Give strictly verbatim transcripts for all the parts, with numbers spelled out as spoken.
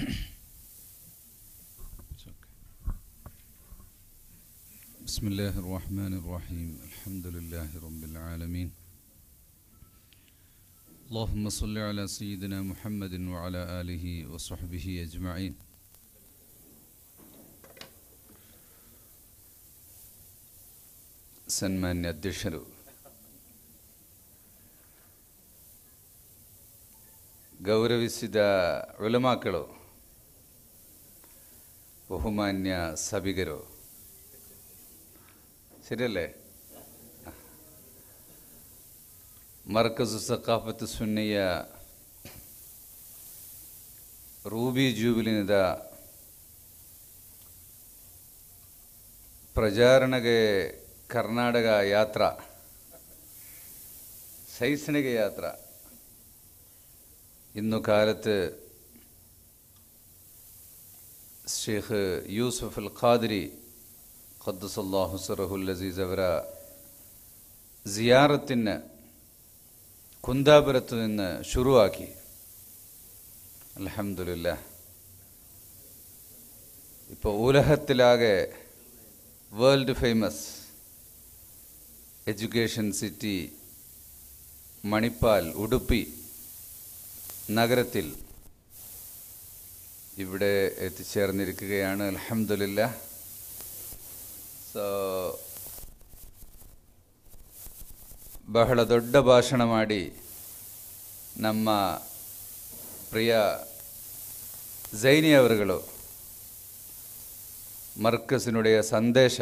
بسم الله الرحمن الرحيم الحمد لله رب العالمين اللهم صل على سيدنا محمد وعلى آله وصحبه أجمعين സന്മാന്യ അധ്യക്ഷರು ಗೌರವಿಸಿದ ಉಲಮಾಗಳು ಬಹುಮಾನ್ಯ ಸಭಿಗರು ശരിയല്ലേ മർക്കസ് സഖാഫത്ത് സുന്നിയ ರೂಬಿ ಜೂಬಿಲಿನದ ಪ್ರಚಾರಣೆಗೆ ಕರ್ನಾಟಕ ಯಾತ್ರಾ ಶೈಕ್ಷಣಿಕ ಯಾತ್ರಾ ഇന്നു കാലത്ത് ഷെയ്ഖ് യൂസുഫ് അൽ ഖാദിരി ഖദ്ദസല്ലാഹു സിറഹുൽ അസീസ് അവര സിയാറത്തിന് കുന്താപുരത്ത് നിന്ന് ശുരുവാക്കി. അൽഹംദുലില്ലാഹ് ഇപ്പോൾ ഉലഹത്തിലാകെ world famous education city Manipal Udupi നഗരത്തിൽ ഇവിടെ എത്തിച്ചേർന്നിരിക്കുകയാണ്. അൽഹംദുലില്ലാഹ്. സോ ಬಹಳ ದೊಡ್ಡ ಭಾಷಣ ಮಾಡಿ ನಮ್ಮ ಪ್ರಿಯ ಜೈನಿಯವರುಗಳು മർക്കസിനുடைய സന്ദേശ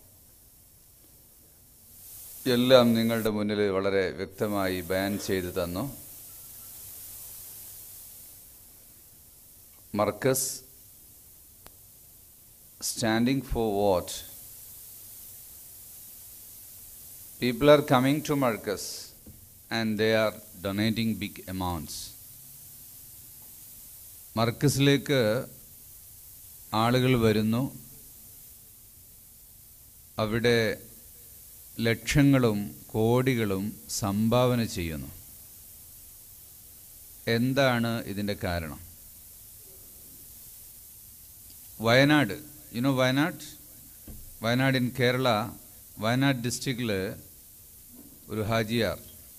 എല്ലാം നിങ്ങളുടെ മുന്നിൽ വളരെ വ്യക്തമായി ബയാൻ ചെയ്തു തന്നു. Markaz standing for what? People are coming to Marcus and they are donating big amounts. മർക്കസിലേക്ക് ആളുകൾ വരുന്നു, അവിടെ ലക്ഷങ്ങളും കോടികളും സംഭാവന ചെയ്യുന്നു. എന്താണ് ഇതിൻ്റെ കാരണം? Wayanad, you know Wayanad Wayanad in Kerala, Wayanad ഡിസ്ട്രിക്റ്റിൽ ഒരു ഹാജിയാർ,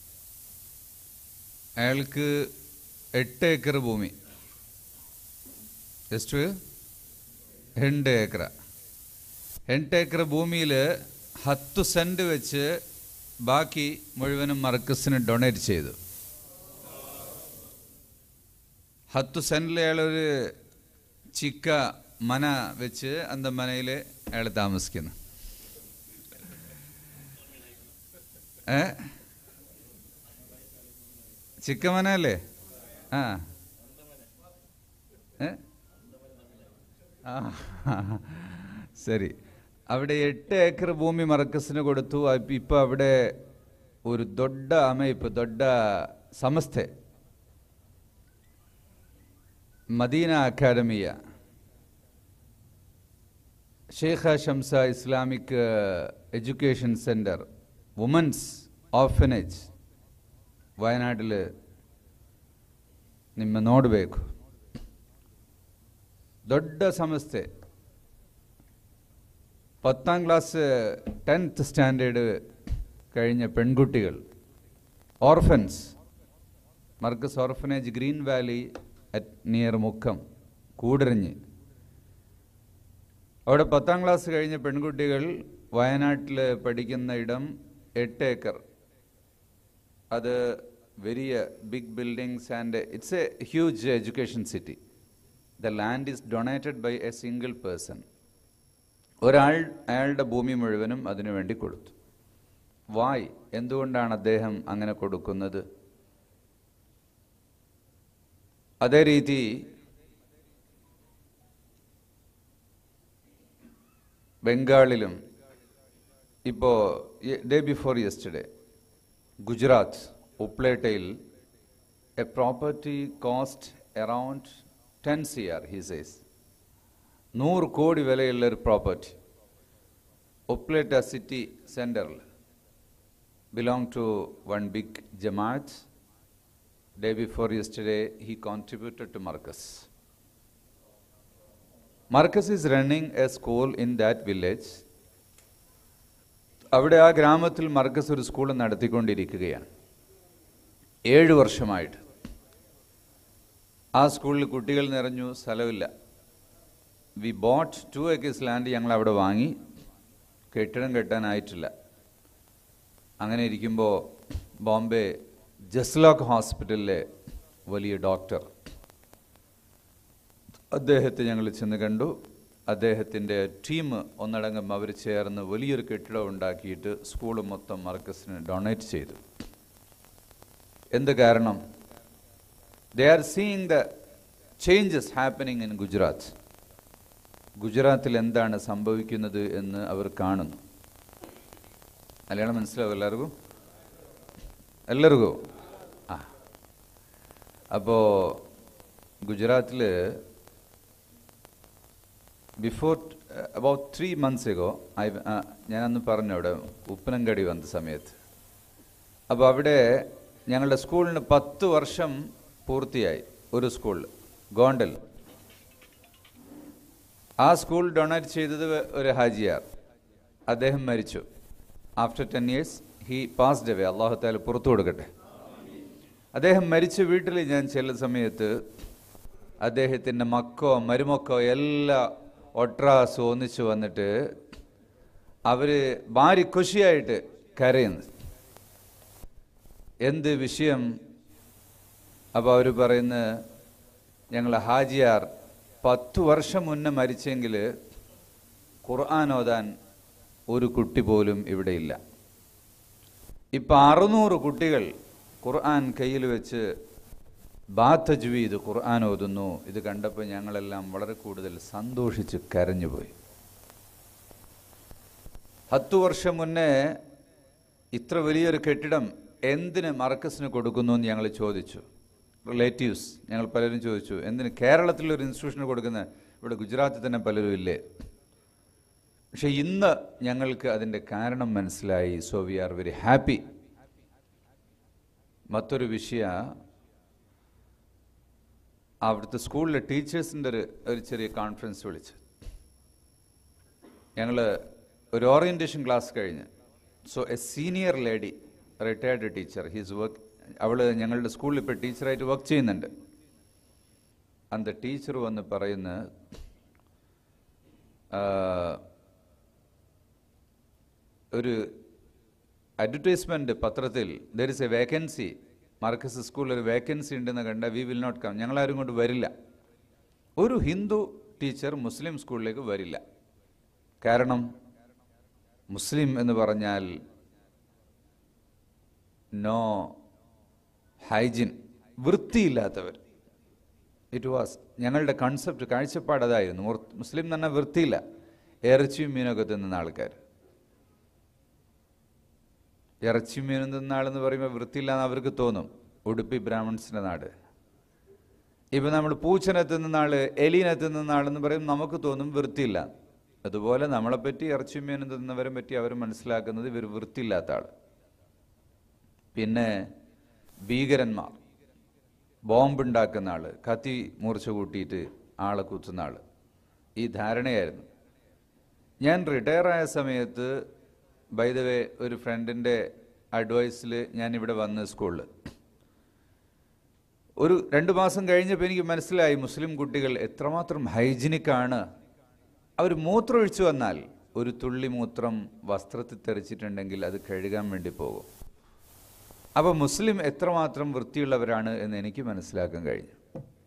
അയാൾക്ക് എട്ട് ഏക്കർ ഭൂമി, ಎಷ್ಟು ಎಂಟು ಏಕರ ಎಂಟು ಏಕರ ഭൂമിയിൽ ഹത്ത് സെൻറ്റ് വെച്ച് ബാക്കി മുഴുവനും മർക്കസിന് ഡൊണേറ്റ് ചെയ്തു. ഹത്ത് സെൻറ്റിൽ അയാളൊരു ചിക്ക മന വെച്ച് അന്ത മനയിൽ അയാൾ താമസിക്കുന്നു. ഏ ചിക്കമന അല്ലേ? ആ ഏ ആ ശരി. അവിടെ എട്ട് ഏക്കർ ഭൂമി മർക്കസിന് കൊടുത്തു. ഇപ്പം അവിടെ ഒരു ದೊಡ್ಡ ಅಮೈಪ್ ದೊಡ್ಡ ಸಂಸ್ಥೆ ಮದೀನ ಅಕಾಡೆಮಿಯ Sheikha Shamsa Islamic education centre women's orphanage ವಯನಾಡಲ್ಲಿ ನಿಮ್ಮ ನೋಡಬೇಕು. ದೊಡ್ಡ ಸಂಸ್ಥೆ. പത്താം ക്ലാസ് ടെൻത്ത് സ്റ്റാൻഡേർഡ് കഴിഞ്ഞ പെൺകുട്ടികൾ, orphans, Markaz orphanage green valley at near Mukkam Koodaranji, അവിടെ പത്താം ക്ലാസ് കഴിഞ്ഞ പെൺകുട്ടികൾ വയനാട്ടിൽ പഠിക്കുന്ന ഇടം എട്ട് ഏക്കർ. അത് വലിയ big buildings and it's a huge education city. The land is donated by a single person. ഒരാൾ അയാളുടെ ഭൂമി മുഴുവനും അതിനു വേണ്ടി കൊടുത്തു. വായ്, എന്തുകൊണ്ടാണ് അദ്ദേഹം അങ്ങനെ കൊടുക്കുന്നത്? അതേ രീതി ബംഗാളിലും ഇപ്പോൾ ഡേ ബിഫോർ യെസ്റ്റർഡേ ഗുജറാത്ത് ഉപ്ലേട്ടയിൽ a property cost around ten C R he says, നൂറ് കോടി വിലയുള്ള ഒരു പ്രോപ്പർട്ടി ഉപ്ലേട്ട സിറ്റി സെൻറ്ററിൽ belong to one big jamaat. Day before yesterday he contributed to Markaz. Marcus is running a school in that village. അവിടെ ആ ഗ്രാമത്തിൽ മർക്കസ് ഒരു സ്കൂൾ നടത്തിക്കൊണ്ടിരിക്കുകയാണ് ഏഴ് വർഷമായിട്ട്. ആ സ്കൂളിൽ കുട്ടികൾ നിറഞ്ഞു, സ്ഥലമില്ല. We bought two acres land ഞങ്ങൾ അവിടെ വാങ്ങി, കെട്ടിടം കെട്ടാനായിട്ടില്ല. അങ്ങനെ ഇരിക്കുമ്പോൾ ബോംബെ ജസ്ലോക്ക് ഹോസ്പിറ്റലിലെ വലിയ ഡോക്ടർ, അദ്ദേഹത്തെ ഞങ്ങൾ ചെന്ന് കണ്ടു. അദ്ദേഹത്തിൻ്റെ ടീം ഒന്നടങ്കം അവർ ചേർന്ന് വലിയൊരു കെട്ടിടം ഉണ്ടാക്കിയിട്ട് സ്കൂൾ മൊത്തം മർക്കസിന് ഡൊണേറ്റ് ചെയ്തു. എന്ത് കാരണം? They are seeing the changes happening in Gujarat. ഗുജറാത്തിൽ എന്താണ് സംഭവിക്കുന്നത് എന്ന് അവർ കാണുന്നു. മലയാളം മനസ്സിലാവും എല്ലാവർക്കും? എല്ലാവർക്കും ആ അപ്പോൾ ഗുജറാത്തിൽ before about three months ago I ഞാനന്ന് പറഞ്ഞു അവിടെ ഉപ്പനങ്കടി വന്ന സമയത്ത്. അപ്പോൾ അവിടെ ഞങ്ങളുടെ സ്കൂളിന് പത്ത് വർഷം പൂർത്തിയായി. ഒരു സ്കൂളിൽ ഗോണ്ടൽ. ആ സ്കൂൾ ഡൊണേറ്റ് ചെയ്തത് ഒരു ഹാജിയാർ. അദ്ദേഹം മരിച്ചു. After ten years he passed away. Allahu തആല പുറത്തു കൊടുക്കട്ടെ. അദ്ദേഹം മരിച്ച വീട്ടിൽ ഞാൻ ചെല്ലുന്ന സമയത്ത് അദ്ദേഹത്തിൻ്റെ മക്കോ മരുമക്കോ എല്ലാം ഒട്രാസ് ഒന്നിച്ചു വന്നിട്ട് അവർ ഭാര്യ ഖുഷിയായിട്ട് കരയുന്നു. എന്ത് വിഷയം? അപ്പോൾ അവർ പറയുന്നത്, ഞങ്ങൾ ഹാജിയാർ പത്തു വർഷം മുന്നേ മരിച്ചെങ്കിൽ ഖുർആൻ ഓതാൻ ഒരു കുട്ടി പോലും ഇവിടെ ഇല്ല. ഇപ്പം അറുന്നൂറ് കുട്ടികൾ ഖുർആൻ കയ്യിൽ വെച്ച് ബാത്തജ്വീദ് ഖുർആൻ ഓതുന്നു. ഇത് കണ്ടപ്പോൾ ഞങ്ങളെല്ലാം വളരെ കൂടുതൽ സന്തോഷിച്ച് കരഞ്ഞുപോയി. പത്തു വർഷം മുന്നേ ഇത്ര വലിയൊരു കെട്ടിടം എന്തിന് മർക്കസിന് കൊടുക്കുന്നു എന്ന് ഞങ്ങൾ ചോദിച്ചു. റിലേറ്റീവ്സ് ഞങ്ങൾ പലരും ചോദിച്ചു, എന്തിന് കേരളത്തിലൊരു ഇൻസ്റ്റിറ്റ്യൂഷന് കൊടുക്കുന്നത്, ഇവിടെ ഗുജറാത്തിൽ തന്നെ പലരും ഇല്ലേ? പക്ഷെ ഇന്ന് ഞങ്ങൾക്ക് അതിൻ്റെ കാരണം മനസ്സിലായി. So we are very happy. മറ്റൊരു വിഷയ, അവിടുത്തെ സ്കൂളിലെ ടീച്ചേഴ്സിൻ്റെ ഒരു ഒരു ചെറിയ കോൺഫറൻസ് വിളിച്ച് ഞങ്ങൾ ഒരു ഓറിയൻറ്റേഷൻ ക്ലാസ് കഴിഞ്ഞ്. So a senior lady, retired teacher, he's work, അവൾ ഞങ്ങളുടെ സ്കൂളിൽ ഇപ്പോൾ ടീച്ചറായിട്ട് വർക്ക് ചെയ്യുന്നുണ്ട്. അന്ത ടീച്ചർ വന്ന് പറയുന്ന, ഒരു അഡ്വർടൈസ്മെൻറ്റ് പത്രത്തിൽ there is a vacancy, Markaz സ്കൂളിൽ ഒരു വേക്കൻസി ഉണ്ടെന്ന് കണ്ട വി വിൽ നോട്ട് കം, ഞങ്ങളാരും കൊണ്ട് വരില്ല. ഒരു ഹിന്ദു ടീച്ചർ മുസ്ലിം സ്കൂളിലേക്ക് വരില്ല. കാരണം മുസ്ലിം എന്ന് പറഞ്ഞാൽ നോ ഹൈജിൻ, വൃത്തിയില്ലാത്തവർ. ഇറ്റ് വാസ് ഞങ്ങളുടെ കൺസെപ്റ്റ്, കാഴ്ചപ്പാട് അതായിരുന്നു. മുസ്ലിം എന്ന് പറഞ്ഞാൽ വൃത്തിയില്ല, ഇറച്ചിയും മീനൊക്കെ തിന്നുന്ന ആൾക്കാർ. ഇറച്ചി മീനും തിന്ന ആളെന്ന് പറയുമ്പോൾ വൃത്തിയില്ലാന്ന് അവർക്ക് തോന്നും. ഉടുപ്പി ബ്രാഹ്മൺസിൻ്റെ നാട്. ഇപ്പം നമ്മൾ പൂച്ചനെ തിന്നുന്ന ആൾ, എലീനെ തിന്നുന്ന ആളെന്ന് പറയും, നമുക്ക് തോന്നും വൃത്തിയില്ല. അതുപോലെ നമ്മളെപ്പറ്റി ഇറച്ചി മീനും തിന്നവരെ പറ്റി അവർ മനസ്സിലാക്കുന്നത് ഇവർ വൃത്തിയില്ലാത്ത ആൾ. പിന്നെ ഭീകരന്മാർ, ബോംബുണ്ടാക്കുന്ന ആൾ, കത്തി മൂർച്ച കൂട്ടിയിട്ട് ആളെ കുത്തുന്ന ആൾ, ഈ ധാരണയായിരുന്നു. ഞാൻ റിട്ടയറായ സമയത്ത് ബൈ ദ വേ ഒരു ഫ്രണ്ടിൻ്റെ അഡ്വൈസിൽ ഞാനിവിടെ വന്ന് സ്കൂളിൽ ഒരു രണ്ട് മാസം കഴിഞ്ഞപ്പോൾ എനിക്ക് മനസ്സിലായി മുസ്ലിം കുട്ടികൾ എത്രമാത്രം ഹൈജീനിക്കാണ്. അവർ മൂത്രമൊഴിച്ചു വന്നാൽ ഒരു തുള്ളി മൂത്രം വസ്ത്രത്തിൽ തെറിച്ചിട്ടുണ്ടെങ്കിൽ അത് കഴുകാൻ വേണ്ടി പോകും. അപ്പോൾ മുസ്ലിം എത്രമാത്രം വൃത്തിയുള്ളവരാണ് എന്ന് എനിക്ക് മനസ്സിലാക്കാൻ കഴിഞ്ഞു.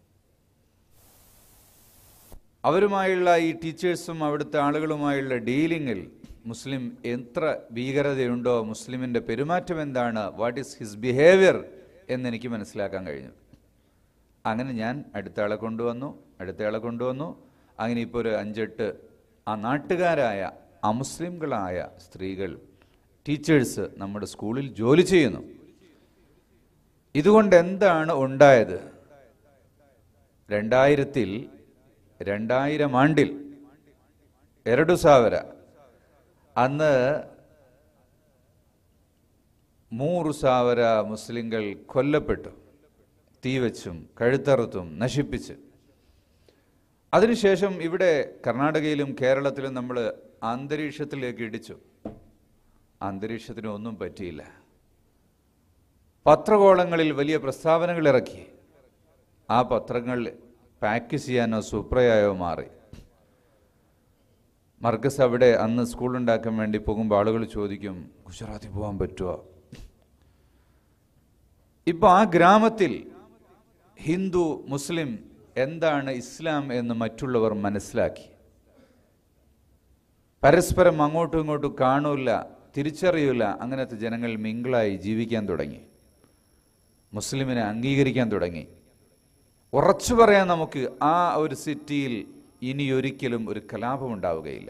അവരുമായുള്ള ഈ ടീച്ചേഴ്സും അവിടുത്തെ ആളുകളുമായുള്ള ഡീലിങ്ങിൽ മുസ്ലിം എത്ര ഭീകരതയുണ്ടോ, മുസ്ലിമിൻ്റെ പെരുമാറ്റം എന്താണ്, വാട്ട് ഈസ് ഹിസ് ബിഹേവിയർ എന്നെനിക്ക് മനസ്സിലാക്കാൻ കഴിഞ്ഞു. അങ്ങനെ ഞാൻ അടുത്ത ആളെ കൊണ്ടുവന്നു അടുത്ത ആളെ കൊണ്ടുവന്നു അങ്ങനെ ഇപ്പോൾ ഒരു അഞ്ചെട്ട് ആ നാട്ടുകാരായ അമുസ്ലിംകളായ സ്ത്രീകൾ ടീച്ചേഴ്സ് നമ്മുടെ സ്കൂളിൽ ജോലി ചെയ്യുന്നു. ഇതുകൊണ്ട് എന്താണ് ഉണ്ടായത്? രണ്ടായിരത്തിൽ രണ്ടായിരം ആണ്ടിൽ എരಡು ಸಾವಿರ അന്ന് മൂറ് ಸಾವಿರ മുസ്ലിങ്ങൾ കൊല്ലപ്പെട്ടു, തീവച്ചും കഴുത്തറുത്തും നശിപ്പിച്ച്. അതിനുശേഷം ഇവിടെ കർണാടകയിലും കേരളത്തിലും നമ്മൾ അന്തരീക്ഷത്തിലേക്ക് ഇടിച്ചു. അന്തരീക്ഷത്തിന് ഒന്നും പറ്റിയില്ല. പത്രകോളങ്ങളിൽ വലിയ പ്രസ്താവനകൾ ഇറക്കി. ആ പത്രങ്ങൾ പാക്ക് ചെയ്യാനോ സൂപ്രയായോ മാറി. മർക്കസ് അവിടെ അന്ന് സ്കൂൾ ഉണ്ടാക്കാൻ വേണ്ടി പോകുമ്പോൾ ആളുകൾ ചോദിക്കും, ഗുജറാത്തിൽ പോകാൻ പറ്റുമോ? ഇപ്പോൾ ആ ഗ്രാമത്തിൽ ഹിന്ദു മുസ്ലിം എന്താണ് ഇസ്ലാം എന്ന് മറ്റുള്ളവർ മനസ്സിലാക്കി. പരസ്പരം അങ്ങോട്ടും ഇങ്ങോട്ടും കാണൂല, തിരിച്ചറിയില്ല. അങ്ങനത്തെ ജനങ്ങൾ മിങ്കിളായി ജീവിക്കാൻ തുടങ്ങി, മുസ്ലിമിനെ അംഗീകരിക്കാൻ തുടങ്ങി. ഉറച്ചു പറയാൻ നമുക്ക് ആ ഒരു സിറ്റിയിൽ ഇനിയൊരിക്കലും ഒരു കലാപം ഉണ്ടാവുകയില്ല.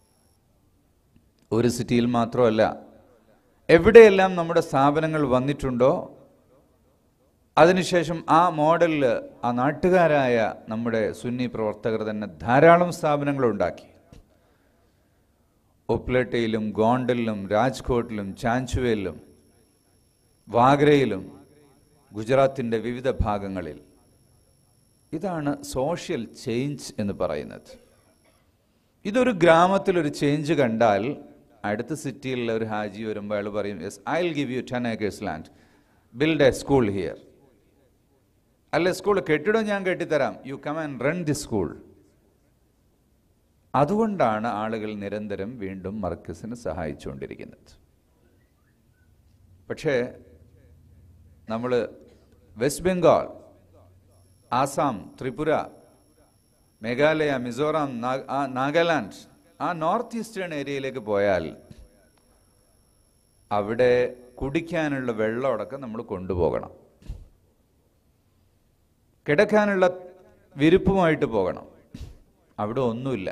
ഒരു സിറ്റിയിൽ മാത്രമല്ല, എവിടെയെല്ലാം നമ്മുടെ സ്ഥാപനങ്ങൾ വന്നിട്ടുണ്ടോ അതിനുശേഷം ആ മോഡലിൽ ആ നാട്ടുകാരായ നമ്മുടെ സുന്നി പ്രവർത്തകർ തന്നെ ധാരാളം സ്ഥാപനങ്ങൾ ഉണ്ടാക്കി. ഒപ്ലേട്ടയിലും ഗോണ്ടലിലും രാജ്കോട്ടിലും ചാഞ്ചുവയിലും വാഗ്രയിലും ഗുജറാത്തിൻ്റെ വിവിധ ഭാഗങ്ങളിൽ. ഇതാണ് സോഷ്യൽ ചേഞ്ച് എന്ന് പറയുന്നത്. ഇതൊരു ഗ്രാമത്തിലൊരു ചേഞ്ച് കണ്ടാൽ അടുത്ത സിറ്റിയിലുള്ള ഒരു ഹാജി വരുമ്പോൾ അയാൾ പറയും, yes I will give you ten acres land, build a school here. അല്ലെ, സ്കൂൾ കെട്ടിടം ഞാൻ കെട്ടിത്തരാം, you come and run the school. അതുകൊണ്ടാണ് ആളുകൾ നിരന്തരം വീണ്ടും മർക്കസിന് സഹായിച്ചുകൊണ്ടിരിക്കുന്നത്. പക്ഷേ നമ്മൾ വെസ്റ്റ് ബംഗാൾ, ആസാം, ത്രിപുര, മേഘാലയ, മിസോറാം, നാഗാലാൻഡ്, ആ നോർത്ത് ഈസ്റ്റേൺ ഏരിയയിലേക്ക് പോയാൽ അവിടെ കുടിക്കാനുള്ള വെള്ളം അടക്കം നമ്മൾ കൊണ്ടുപോകണം. കിടക്കാനുള്ള വിരിപ്പുമായിട്ട് പോകണം. അവിടെ ഒന്നുമില്ല.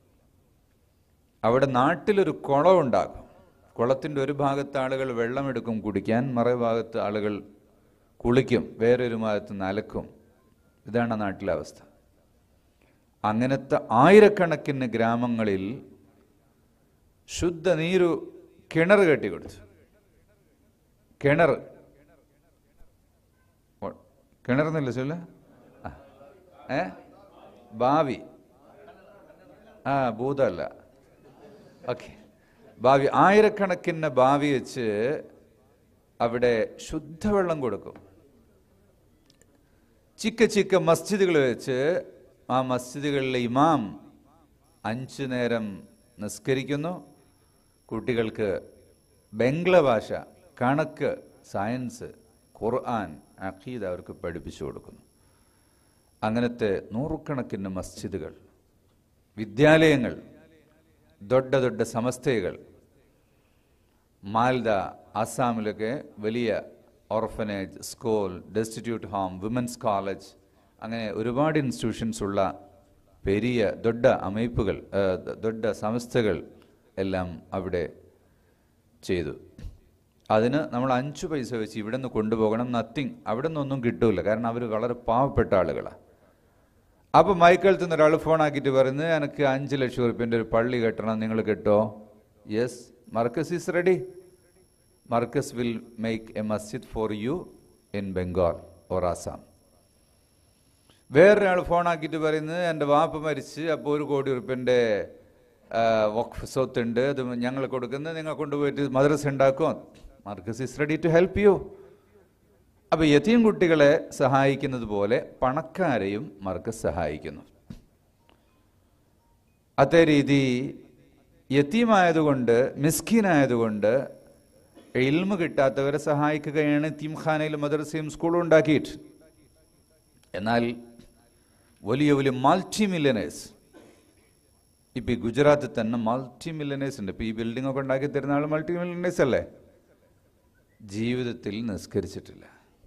അവിടെ നാട്ടിലൊരു കുളം ഉണ്ടാകും. കുളത്തിൻ്റെ ഒരു ഭാഗത്ത് ആളുകൾ വെള്ളമെടുക്കും കുടിക്കാൻ, മറുഭാഗത്ത് ആളുകൾ കുളിക്കും, വേറൊരു ഭാഗത്ത് നലക്കും. ഇതാണ് നാട്ടിലെ അവസ്ഥ. അങ്ങനത്തെ ആയിരക്കണക്കിന് ഗ്രാമങ്ങളിൽ ശുദ്ധ നീരു കിണർ കെട്ടിക്കൊടുത്തു. കിണർ കിണർന്നില്ല ചൊല്ല ഏ ഭാവി ആ ഭൂതമല്ല ഓക്കെ ഭാവി. ആയിരക്കണക്കിന് ഭാവി വെച്ച് അവിടെ ശുദ്ധവെള്ളം കൊടുക്കും. ചിക്ക ചിക്ക മസ്ജിദുകൾ വെച്ച് ആ മസ്ജിദുകളിലെ ഇമാം അഞ്ചു നേരം നിസ്കരിക്കുന്നു. കുട്ടികൾക്ക് ബംഗ്ല ഭാഷ, കണക്ക്, സയൻസ്, ഖുർആൻ, അഖീദ അവർക്ക് പഠിപ്പിച്ചു കൊടുക്കുന്നു. അങ്ങനത്തെ നൂറുകണക്കിന് മസ്ജിദുകൾ, വിദ്യാലയങ്ങൾ, ദൊഡ്ഡ ദൊഡ്ഡ സമസ്തകൾ. മാൽദ, ആസാമിലൊക്കെ വലിയ orphanage, school, destitute home, women's college, അങ്ങനെ ഒരുപാട് ഇൻസ്റ്റിറ്റ്യൂഷൻസ് ഉള്ള പെരിയ ദൊഡ്ഡ അമൈപ്പുകൾ, ദൊഡ്ഡ സംസ്ഥകൾ എല്ലാം അവിടെ ചെയ്തു. അതിന് നമ്മൾ അഞ്ച് പൈസ വെച്ച് ഇവിടെ നിന്ന് കൊണ്ടുപോകണം. നത്തിങ്, അവിടെ നിന്നൊന്നും കിട്ടൂല. കാരണം അവർ വളരെ പാവപ്പെട്ട ആളുകളാണ്. അപ്പോൾ മൈക്കലത്ത് നിന്ന് ഒരാൾ ഫോൺ ആക്കിയിട്ട് പറയുന്നത്, എനിക്ക് അഞ്ച് ലക്ഷം റുപ്യൻ്റെ ഒരു പള്ളി കെട്ടണം, നിങ്ങൾ കെട്ടോ? Yes, Markaz is ready. Markaz will make a masjid for you in Bengal or Assam. വേറൊരാൾ ഫോൺ ആക്കിയിട്ട് പറയുന്നത്, എൻ്റെ വാപ്പ മരിച്ച്, അപ്പോൾ ഒരു കോടി റുപ്യൻ്റെ വഖഫ് സ്വത്തുണ്ട്, അത് ഞങ്ങൾ കൊടുക്കുന്നത്, നിങ്ങൾ കൊണ്ടുപോയിട്ട് മദ്രസ ഉണ്ടാക്കും. Markaz is ready to help you. അപ്പോൾ യതീം കുട്ടികളെ സഹായിക്കുന്നത് പോലെ പണക്കാരെയും മർക്കസ് സഹായിക്കുന്നു. അതേ രീതി യതീമായതുകൊണ്ട്, മിസ്കീനായതുകൊണ്ട് ഇൽമ് കിട്ടാത്തവരെ സഹായിക്കുകയാണ് യതീംഖാനയിലും മദ്രസയും സ്കൂളും ഉണ്ടാക്കിയിട്ട്. എന്നാൽ വലിയ വലിയ മൾട്ടി മില്യനേഴ്സ്, ഇപ്പം ഈ ഗുജറാത്തിൽ തന്നെ മൾട്ടി മില്യനേഴ്സ് ഉണ്ട്. ഇപ്പം ഈ ബിൽഡിംഗ് ഒക്കെ ഉണ്ടാക്കി തരുന്ന ആൾ മൾട്ടി മില്യനേഴ്സ് അല്ലേ? ജീവിതത്തിൽ നിസ്കരിച്ചിട്ടില്ല.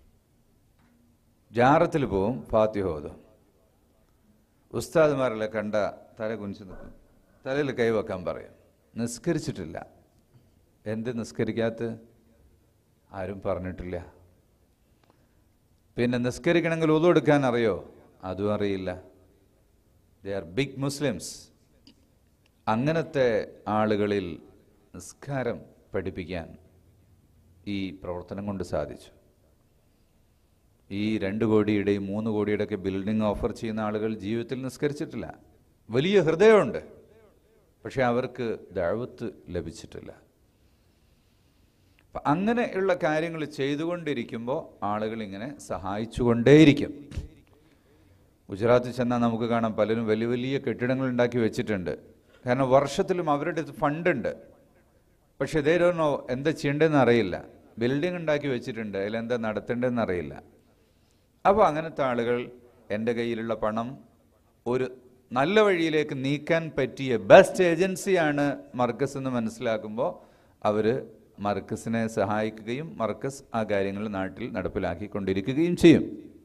ജാറത്തിൽ പോവും, ഫാത്തിഹ ഓതും. ഉസ്താദ്മാരെല്ലാം കണ്ട തല കുനിച്ച് നിൽക്കും, തലയിൽ കൈവെക്കാൻ പറയും. നിസ്കരിച്ചിട്ടില്ല. എന്ത് നിസ്കരിക്കാത്ത? ആരും പറഞ്ഞിട്ടില്ല. പിന്നെ നിസ്കരിക്കണമെങ്കിൽ ഉളു എടുക്കാൻ അറിയോ? അതും അറിയില്ല. They are big Muslims. അങ്ങനത്തെ ആളുകളിൽ നിസ്കാരം പഠിപ്പിക്കാൻ ഈ പ്രവർത്തനം കൊണ്ട് സാധിച്ചു. ഈ രണ്ട് കോടിയുടെയും മൂന്ന് കോടിയുടെ ഒക്കെ ബിൽഡിംഗ് ഓഫർ ചെയ്യുന്ന ആളുകൾ ജീവിതത്തിൽ നിസ്കരിച്ചിട്ടില്ല. വലിയ ഹൃദയമുണ്ട്, പക്ഷെ അവർക്ക് ദഅവത്ത് ലഭിച്ചിട്ടില്ല. അപ്പം അങ്ങനെയുള്ള കാര്യങ്ങൾ ചെയ്തുകൊണ്ടിരിക്കുമ്പോൾ ആളുകൾ ഇങ്ങനെ സഹായിച്ചുകൊണ്ടേയിരിക്കും. ഗുജറാത്തിൽ ചെന്നാൽ നമുക്ക് കാണാം, പലരും വലിയ വലിയ കെട്ടിടങ്ങൾ ഉണ്ടാക്കി വെച്ചിട്ടുണ്ട്. കാരണം വർഷത്തിലും അവരുടെ ഫണ്ടുണ്ട്, പക്ഷെ ഇതേ ഡോണ്ട് നോ എന്താ ചെയ്യേണ്ടതെന്ന് അറിയില്ല. ബിൽഡിംഗ് ഉണ്ടാക്കി വെച്ചിട്ടുണ്ട്, അതിലെന്താ നടത്തേണ്ടതെന്ന് അറിയില്ല. അപ്പോൾ അങ്ങനത്തെ ആളുകൾ എൻ്റെ കയ്യിലുള്ള പണം ഒരു നല്ല വഴിയിലേക്ക് നീക്കാൻ പറ്റിയ ബെസ്റ്റ് ഏജൻസിയാണ് മർക്കസ് എന്ന് മനസ്സിലാക്കുമ്പോൾ അവർ മർക്കസിനെ സഹായിക്കുകയും മർക്കസ് ആ കാര്യങ്ങൾ നാട്ടിൽ നടപ്പിലാക്കിക്കൊണ്ടിരിക്കുകയും ചെയ്യും.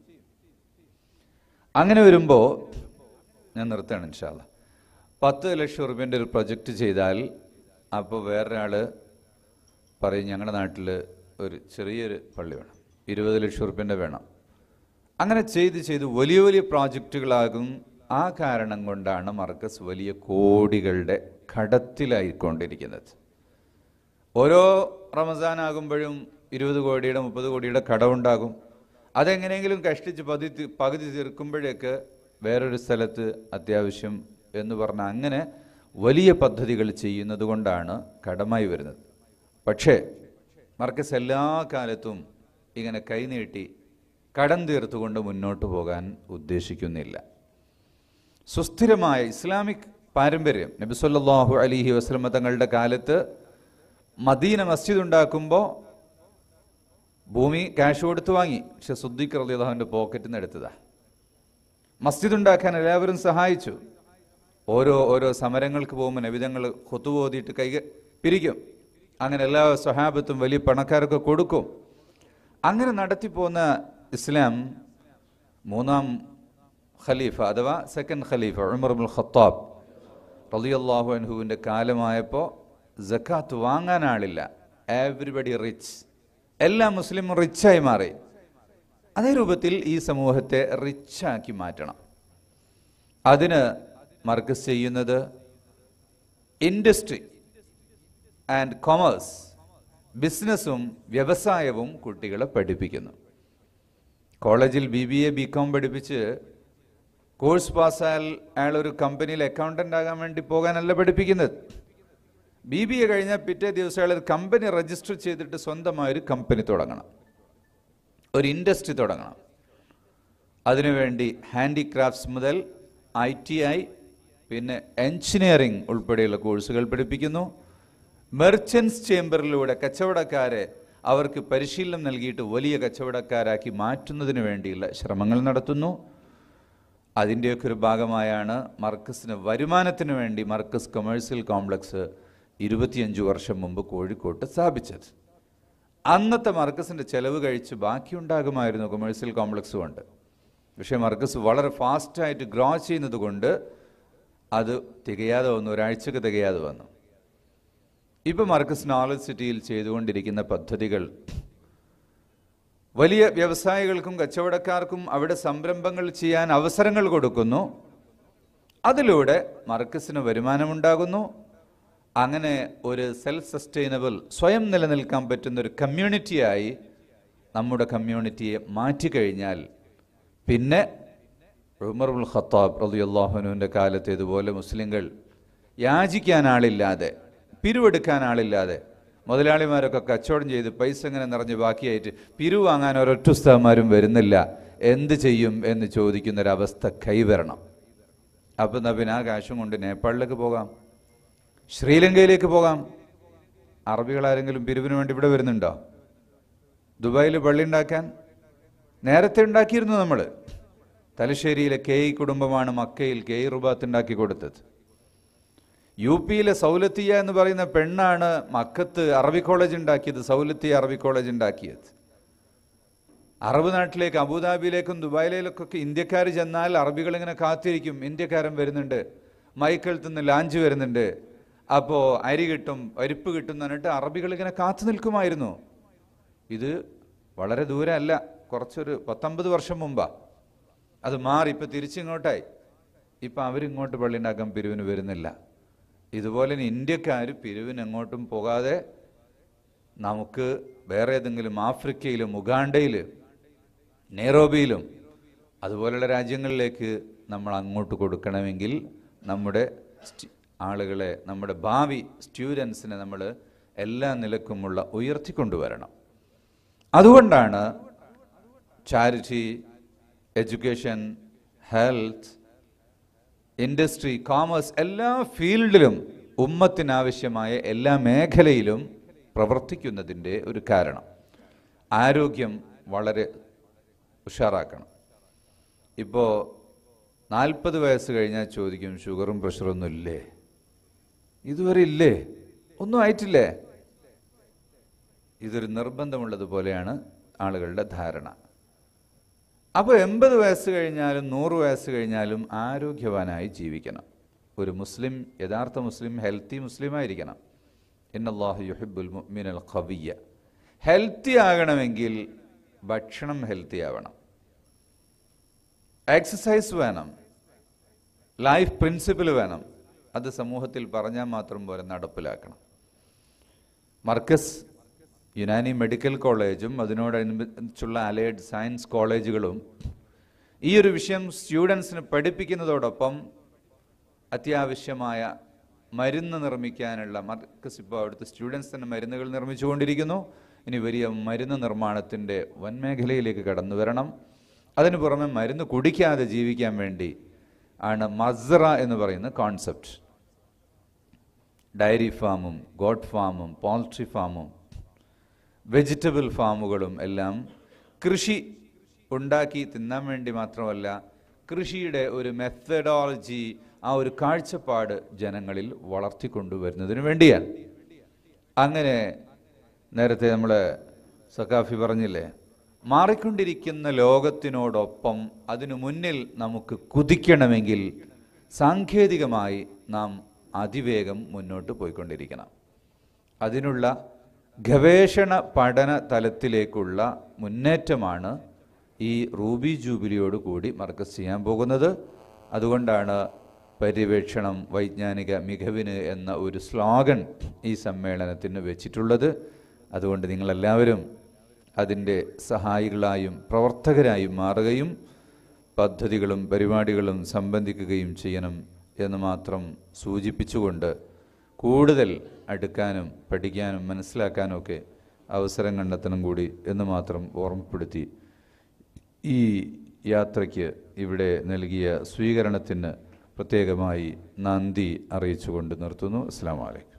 അങ്ങനെ വരുമ്പോൾ ഞാൻ നിർത്തുകയാണ് ഇൻഷാ അല്ലാഹ്. പത്ത് ലക്ഷം റുപ്യൻ്റെ ഒരു പ്രൊജക്റ്റ് ചെയ്താൽ അപ്പോൾ വേറൊരാൾ പറയും ഞങ്ങളുടെ നാട്ടിൽ ഒരു ചെറിയൊരു പള്ളി വേണം, ഇരുപത് ലക്ഷം റുപ്യൻ്റെ വേണം. അങ്ങനെ ചെയ്ത് ചെയ്ത് വലിയ വലിയ പ്രോജക്റ്റുകളാകും. ആ കാരണം കൊണ്ടാണ് മർക്കസ് വലിയ കോടികളുടെ കടത്തിലായിക്കൊണ്ടിരിക്കുന്നത്. ഓരോ റമസാൻ ആകുമ്പോഴും ഇരുപത് കോടിയുടെ മുപ്പത് കോടിയുടെ കടമുണ്ടാകും. അതെങ്ങനെയെങ്കിലും കഷ്ടിച്ച് പതി പകുതി തീർക്കുമ്പോഴേക്ക് വേറൊരു സ്ഥലത്ത് അത്യാവശ്യം എന്ന് പറഞ്ഞാൽ അങ്ങനെ വലിയ പദ്ധതികൾ ചെയ്യുന്നത് കൊണ്ടാണ് കടമായി വരുന്നത്. പക്ഷേ മർക്കസ് എല്ലാ കാലത്തും ഇങ്ങനെ കൈനീട്ടി കടം തീർത്തുകൊണ്ട് മുന്നോട്ട് പോകാൻ ഉദ്ദേശിക്കുന്നില്ല. സുസ്ഥിരമായ ഇസ്ലാമിക് പാരമ്പര്യം, നബി സല്ലല്ലാഹു അലൈഹി വസല്ലം തങ്ങളുടെ കാലത്ത് മദീന മസ്ജിദ് ഉണ്ടാക്കുമ്പോൾ ഭൂമി ക്യാഷ് കൊടുത്ത് വാങ്ങി, പക്ഷെ സിദ്ദീഖ് റളിയല്ലാഹു അൻഹുവിൻ്റെ പോക്കറ്റിൽ നിന്ന് എടുത്തതാണ്. മസ്ജിദ് ഉണ്ടാക്കാൻ എല്ലാവരും സഹായിച്ചു. ഓരോ ഓരോ സമരങ്ങൾക്ക് പോകുമ്പോൾ നബിതങ്ങൾ ഖുതുബ ഓതിയിട്ട് കൈ പിരിക്കും. അങ്ങനെ എല്ലാ സ്വഹാബത്തും വലിയ പണക്കാരൊക്കെ കൊടുക്കും. അങ്ങനെ നടത്തിപ്പോന്ന ഇസ്ലാം മൂന്നാം ഖലീഫ അഥവാ സെക്കൻഡ് ഖലീഫ ഉമർ ഇബ്നുൽ ഖത്താബ് റളിയല്ലാഹു അൻഹുവിൻ്റെ കാലമായപ്പോൾ സക്കാത്ത് വാങ്ങാൻ ആളില്ല. എവരിബഡി റിച്ച്, എല്ലാ മുസ്ലിം റിച്ചായി മാറി. അതേ രൂപത്തിൽ ഈ സമൂഹത്തെ റിച്ചാക്കി മാറ്റണം. അതിന് മർക്കസ് ചെയ്യുന്നത് ഇൻഡസ്ട്രി ആൻഡ് കൊമേഴ്സ്, ബിസിനസ്സും വ്യവസായവും കുട്ടികളെ പഠിപ്പിക്കുന്നു. കോളേജിൽ B B A B com പഠിപ്പിച്ച് കോഴ്സ് പാസ്സായാൽ അയാൾ ഒരു കമ്പനിയിൽ അക്കൗണ്ടൻ്റ് ആകാൻ വേണ്ടി പോകാനല്ല പഠിപ്പിക്കുന്നത്. ബി ബി എ കഴിഞ്ഞാൽ പിറ്റേ ദിവസം അയാൾ കമ്പനി രജിസ്റ്റർ ചെയ്തിട്ട് സ്വന്തമായൊരു കമ്പനി തുടങ്ങണം, ഒരു ഇൻഡസ്ട്രി തുടങ്ങണം. അതിനുവേണ്ടി ഹാൻഡിക്രാഫ്റ്റ്സ് മുതൽ ഐ ടി ഐ പിന്നെ എൻജിനീയറിംഗ് ഉൾപ്പെടെയുള്ള കോഴ്സുകൾ പഠിപ്പിക്കുന്നു. മെർച്ചൻസ് ചേംബറിലൂടെ കച്ചവടക്കാരെ അവർക്ക് പരിശീലനം നൽകിയിട്ട് വലിയ കച്ചവടക്കാരാക്കി മാറ്റുന്നതിന് വേണ്ടിയുള്ള ശ്രമങ്ങൾ നടത്തുന്നു. അതിൻ്റെയൊക്കെ ഒരു ഭാഗമായാണ് മർക്കസിന് വരുമാനത്തിന് വേണ്ടി മർക്കസ് കൊമേഴ്സ്യൽ കോംപ്ലക്സ് ഇരുപത്തിയഞ്ച് വർഷം മുമ്പ് കോഴിക്കോട്ട് സ്ഥാപിച്ചത്. അന്നത്തെ മർക്കസിൻ്റെ ചെലവ് കഴിച്ച് ബാക്കിയുണ്ടാകുമായിരുന്നു കൊമേഴ്സ്യൽ കോംപ്ലക്സ് കൊണ്ട്. പക്ഷേ മർക്കസ് വളരെ ഫാസ്റ്റായിട്ട് ഗ്രോ ചെയ്യുന്നത് കൊണ്ട് അത് തികയാതെ വന്നു, ഒരാഴ്ചക്ക് തികയാതെ വന്നു. ഇപ്പോൾ മർക്കസ് നോളജ് സിറ്റിയിൽ ചെയ്തുകൊണ്ടിരിക്കുന്ന പദ്ധതികൾ വലിയ വ്യവസായികൾക്കും കച്ചവടക്കാർക്കും അവിടെ സംരംഭങ്ങൾ ചെയ്യാൻ അവസരങ്ങൾ കൊടുക്കുന്നു. അതിലൂടെ മർക്കസിന് വരുമാനമുണ്ടാകുന്നു. അങ്ങനെ ഒരു സെൽഫ് സസ്റ്റൈനബിൾ, സ്വയം നിലനിൽക്കാൻ പറ്റുന്ന ഒരു കമ്മ്യൂണിറ്റിയായി നമ്മുടെ കമ്മ്യൂണിറ്റിയെ മാറ്റിക്കഴിഞ്ഞാൽ പിന്നെ ഉമർ ഇബ്നുൽ ഖത്താബ് റളിയല്ലാഹു അൻഹുവിൻ്റെ കാലത്ത് ഇതുപോലെ മുസ്ലിങ്ങൾ യാചിക്കാൻ ആളില്ലാതെ, പിരിവെടുക്കാൻ ആളില്ലാതെ, മുതലാളിമാരൊക്കെ കച്ചവടം ചെയ്ത് പൈസ ഇങ്ങനെ നിറഞ്ഞ് ബാക്കിയായിട്ട് പിരിവ് വാങ്ങാൻ ഒരൊറ്റ ഉസ്താദന്മാരും വരുന്നില്ല, എന്ത് ചെയ്യും എന്ന് ചോദിക്കുന്നൊരവസ്ഥ കൈവരണം. അപ്പം എന്നാൽ പിന്നെ ആ കാശും കൊണ്ട് നേപ്പാളിലേക്ക് പോകാം, ശ്രീലങ്കയിലേക്ക് പോകാം. അറബികളാരെങ്കിലും പിരിവിന് വേണ്ടി ഇവിടെ വരുന്നുണ്ടോ? ദുബായിൽ പള്ളി ഉണ്ടാക്കാൻ നേരത്തെ ഉണ്ടാക്കിയിരുന്നു. നമ്മൾ തലശ്ശേരിയിലെ കെ ഇ കുടുംബമാണ് മക്കയിൽ കെ ഇ റുബാത്ത് ഉണ്ടാക്കി കൊടുത്തത്. യു പിയിലെ സൗലത്തിയ എന്ന് പറയുന്ന പെണ്ണാണ് മക്കത്ത് അറബി കോളേജ് ഉണ്ടാക്കിയത്, സൗലത്തിയ അറബി കോളേജ് ഉണ്ടാക്കിയത്. അറബ് നാട്ടിലേക്ക് അബുദാബിയിലേക്കും ദുബായിലേക്കൊക്കെ ഇന്ത്യക്കാർ ചെന്നാൽ അറബികൾ ഇങ്ങനെ കാത്തിരിക്കും, ഇന്ത്യക്കാരൻ വരുന്നുണ്ട്, മൈക്കിളത്ത് നിന്ന് ലാഞ്ച് വരുന്നുണ്ട്, അപ്പോൾ അരി കിട്ടും, പരിപ്പ് കിട്ടും എന്ന് പറഞ്ഞിട്ട് അറബികൾ ഇങ്ങനെ കാത്തു നിൽക്കുമായിരുന്നു. ഇത് വളരെ ദൂരമല്ല, കുറച്ചൊരു പത്തൊമ്പത് വർഷം മുമ്പാ അത് മാറി. ഇപ്പം തിരിച്ചിങ്ങോട്ടായി. ഇപ്പം അവരിങ്ങോട്ട് പള്ളി ഉണ്ടാക്കാൻ പിരിവിന് വരുന്നില്ല. ഇതുപോലെ ഇന്ത്യക്കാർ പിരിവിന് എങ്ങോട്ടും പോകാതെ നമുക്ക് വേറെ ഏതെങ്കിലും ആഫ്രിക്കയിലും ഉഗാണ്ടയിൽ നെയ്റോബിയിലും അതുപോലുള്ള രാജ്യങ്ങളിലേക്ക് നമ്മൾ അങ്ങോട്ട് കൊടുക്കണമെങ്കിൽ നമ്മുടെ ആളുകളെ, നമ്മുടെ ഭാവി സ്റ്റുഡൻസിനെ നമ്മൾ എല്ലാ നിലക്കുമുള്ള ഉയർത്തിക്കൊണ്ടുവരണം. അതുകൊണ്ടാണ് charity, education, health, industry, commerce എല്ലാ ഫീൽഡിലും ഉമ്മത്തിനാവശ്യമായ എല്ലാ മേഖലയിലും പ്രവർത്തിക്കുന്നതിൻ്റെ ഒരു കാരണം. ആരോഗ്യം വളരെ ഉഷാറാക്കണം. ഇപ്പോൾ നാൽപ്പത് വയസ്സ് കഴിഞ്ഞാൽ ചോദിക്കും, ഷുഗറും പ്രഷറൊന്നും ഇല്ലേ? ഇതുവരെ ഇല്ലേ? ഒന്നും ആയിട്ടില്ലേ? ഇതൊരു നിർബന്ധമുള്ളതുപോലെയാണ് ആളുകളുടെ ധാരണ. അപ്പോൾ എൺപത് വയസ്സ് കഴിഞ്ഞാലും നൂറ് വയസ്സ് കഴിഞ്ഞാലും ആരോഗ്യവാനായി ജീവിക്കണം. ഒരു മുസ്ലിം, യഥാർത്ഥ മുസ്ലിം ഹെൽത്തി മുസ്ലിമായിരിക്കണം. ഇന്നല്ലാഹു യുഹിബ്ബുൽ മുഅ്മിനൽ ഖവിയ്യ. ഹെൽത്തി ആകണമെങ്കിൽ ഭക്ഷണം ഹെൽത്തി ആവണം, എക്സസൈസ് വേണം, ലൈഫ് പ്രിൻസിപ്പിൾ വേണം. അത് സമൂഹത്തിൽ പറഞ്ഞാൽ മാത്രം പോലെ നടപ്പിലാക്കണം. മർക്കസ് യുനാനി മെഡിക്കൽ കോളേജും അതിനോടനുബന്ധിച്ചുള്ള അലൈഡ് സയൻസ് കോളേജുകളും ഈ ഒരു വിഷയം സ്റ്റുഡൻസിന് പഠിപ്പിക്കുന്നതോടൊപ്പം അത്യാവശ്യമായ മരുന്ന് നിർമ്മിക്കാനുള്ള, മർക്കസ് ഇപ്പോൾ അവിടുത്തെ സ്റ്റുഡൻസ് തന്നെ മരുന്നുകൾ നിർമ്മിച്ചുകൊണ്ടിരിക്കുന്നു. ഇനി വലിയ മരുന്ന് നിർമ്മാണത്തിൻ്റെ വൻമേഖലയിലേക്ക് കടന്നു വരണം. അതിനു പുറമെ മരുന്ന് കുടിക്കാതെ ജീവിക്കാൻ വേണ്ടി ആണ് മസ്റ എന്ന് പറയുന്ന കോൺസെപ്റ്റ്. ഡയറി ഫാമും ഗോട്ട് ഫാമും പോൾട്രി ഫാമും വെജിറ്റബിൾ ഫാമുകളും എല്ലാം കൃഷി ഉണ്ടാക്കി തിന്നാൻ വേണ്ടി മാത്രമല്ല, കൃഷിയുടെ ഒരു മെത്തഡോളജി, ആ ഒരു കാഴ്ചപ്പാട് ജനങ്ങളിൽ വളർത്തിക്കൊണ്ടുവരുന്നതിന് വേണ്ടിയാണ്. അങ്ങനെ നേരത്തെ നമ്മൾ സഖാഫി പറഞ്ഞില്ലേ, മാറിക്കൊണ്ടിരിക്കുന്ന ലോകത്തിനോടൊപ്പം അതിനു മുന്നിൽ നമുക്ക് കുതിക്കണമെങ്കിൽ സാങ്കേതികമായി നാം അതിവേഗം മുന്നോട്ട് പോയിക്കൊണ്ടിരിക്കണം. അതിനുള്ള ഗവേഷണ പഠന തലത്തിലേക്കുള്ള മുന്നേറ്റമാണ് ഈ റൂബി ജൂബിലിയോട് കൂടി മർക്കസ് ചെയ്യാൻ പോകുന്നത്. അതുകൊണ്ടാണ് പര്യവേക്ഷണം വൈജ്ഞാനിക മികവിന് എന്ന ഒരു സ്ലോഗൻ ഈ സമ്മേളനത്തിന് വെച്ചിട്ടുള്ളത്. അതുകൊണ്ട് നിങ്ങളെല്ലാവരും അതിൻ്റെ സഹായികളായും പ്രവർത്തകരായും മാറുകയും പദ്ധതികളും പരിപാടികളും സംബന്ധിക്കുകയും ചെയ്യണം എന്ന് മാത്രം സൂചിപ്പിച്ചുകൊണ്ട് കൂടുതൽ അടുക്കാനും പഠിക്കാനും മനസ്സിലാക്കാനും ഒക്കെ അവസരം കണ്ടെത്തണം കൂടി എന്ന് മാത്രം ഓർമ്മപ്പെടുത്തി ഈ യാത്രയ്ക്ക് ഇവിടെ നൽകിയ സ്വീകരണത്തിന് പ്രത്യേകമായി നന്ദി അറിയിച്ചുകൊണ്ട് നിർത്തുന്നു. അസ്സലാമു അലൈക്കും.